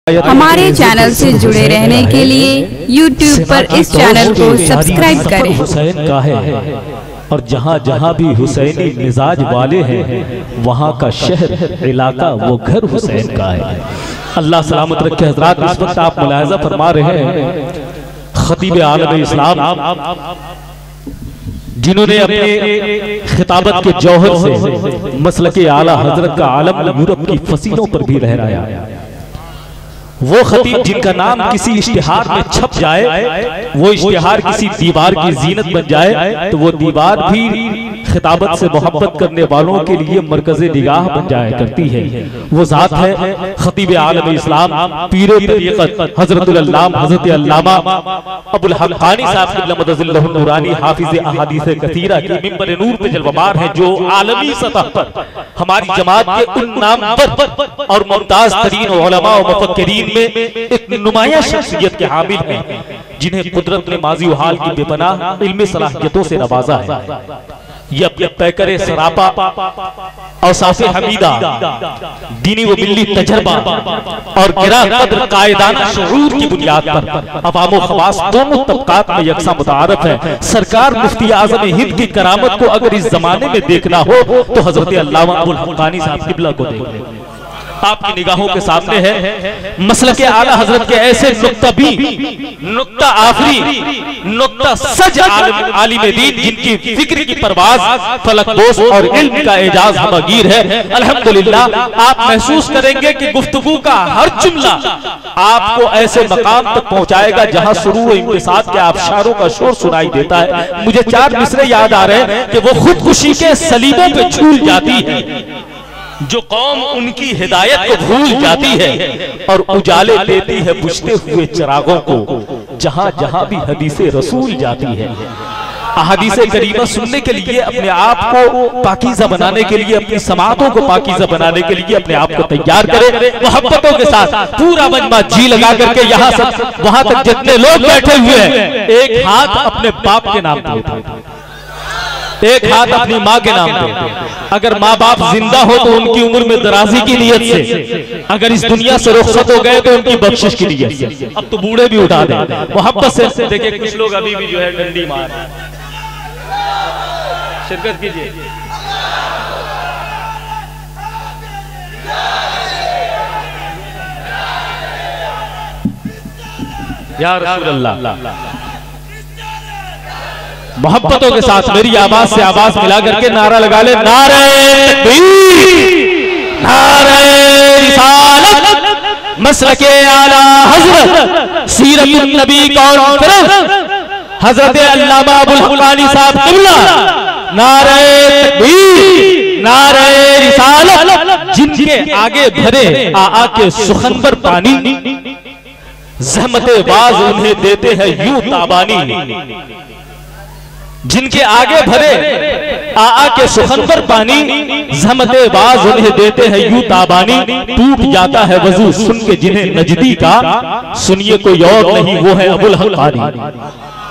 हमारे चैनल से जुड़े रहने के लिए YouTube पर इस चैनल को सब्सक्राइब करें। हुसैन का है और जहाँ जहाँ भी हुसैनी मिजाज वाले हैं वहाँ का शहर इलाका वो घर हुसैन का है। अल्लाह सलामत रखे। हजरात, इस वक्त आप मुलाहिजा फरमा रहे हैं खतीब आलम इस्लाम जिन्होंने अपने खिताबत के जौहर से मसलके आला हजरत का आलम यूरोप की फसीलों पर भी लहराया। वो खतीब जिनका नाम किसी इश्तिहार में छप जाए, वो इश्तिहार किसी दीवार की जीनत बन जाए, तो वो दीवार भी खिताबत से मोहब्बत करने वालों के लिए मरकज़े निगाह बन जाया करती है। वो ज़ात है खतीब आलम इस्लाम पीर तरीक़त हज़रतुल अल्लामा हज़रत अल्लामा अबुल हक़ानी साहब क़िबला मदज़िल्लहुन नूरानी हाफ़िज़ अहादीस कसीरा की मिंबर नूर पे जलवाबार हैं, जो आलमी सतह पर हमारी जमात के उन नामवर और मुमताज़ तरीन उलमा व मुफ़क्किरीन में एक नुमाया शख्सियत के हामिल हैं, जिन्हें कुदरत ने माज़ी व हाल की बेपनाह इल्मी सलाहियतों से नवाजा है। ये अपने पैकरे सरापा और साफ़े हमीदा दीनी व मिल्ली तजर्बा और गिरा कद्र कायदाना शऊर की बुनियाद पर अवाम व खवास दोनों तबकात में यकसा मुतारफ है। सरकार मुफ्ती आज़म हिंद की करामत को अगर इस जमाने में देखना हो तो हजरत अल्लामा अबुल हक़ानी साहब क़िबला को देखें। आपकी निगाहों के सामने है मसलके आला हजरत के ऐसे नुक्ता भी, नुक्ता आफरी, नुक्ता सज आलिम दीन, जिनकी फिक्र की परवाज फलकबोस और इल्म का एजाज हमगीर है। अल्हम्दुलिल्लाह आप महसूस करेंगे कि गुफ्तगू का हर जुमला आपको ऐसे मकाम तक पहुंचाएगा जहां शुरू इंबिसात के आबशारों का शोर सुनाई देता है। मुझे 4 मिसरे याद आ रहे हैं कि वो खुदकुशी के सलीबों पे झूल जाती है, जो कौम उनकी हिदायत को भूल जाती है और उजाले देती है बुझते हुए चिरागों को, जहां जहां भी हदीसे रसूल जाती है। अहादीसे करीमा सुनने के लिए, अपने आप को पाकीज़ा बनाने के लिए, अपनी समातों को पाकीज़ा बनाने के लिए अपने आप को तैयार करें मोहब्बतों के साथ। पूरा मजमा जी लगा करके यहाँ से वहां तक जितने लोग बैठे हुए हैं, एक हाथ अपने बाप के नाम पे उठाएं, एक हाथ अपनी माँ के नाम पे। अगर माँ बाप जिंदा हो तो उनकी उम्र में दराजी की नियत से, अगर इस दुनिया से रुखसत हो गए तो उनकी बख्शिश की नियत से। अब तो बूढ़े भी उठा दे मोहब्बत से। देखिए कुछ लोग अभी भी जो है डंडी मार, शिरकत कीजिए। या रसूल अल्लाह, मोहब्बतों के साथ मेरी आवाज से आवाज मिला करके नारा लगा ले, नारे तकबीर, नारे रिसालत, मसलके आला हजरत सीरतुन नबी कौन हजरत अल्लामा अबुल हक़ानी साहब क़िबला, नारे तकबीर, नारे रिसालत, जिनके आगे भरे आ के सुखनवर पानी, ज़हमते बाज उन्हें देते हैं यूं ताबानी, जिनके आगे भरे आ के सुखनवर पानी, ज़हमते बाज उन्हें देते हैं यूं ताबानी, टूट जाता है वजू सुन के जिन्हें नजदी का, सुनिए कोई और नहीं वो है अबुल हक़ानी।